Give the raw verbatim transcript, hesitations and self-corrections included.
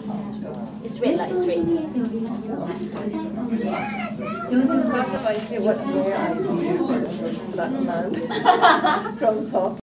It's straight, like straight. After I see what where I see that man from top.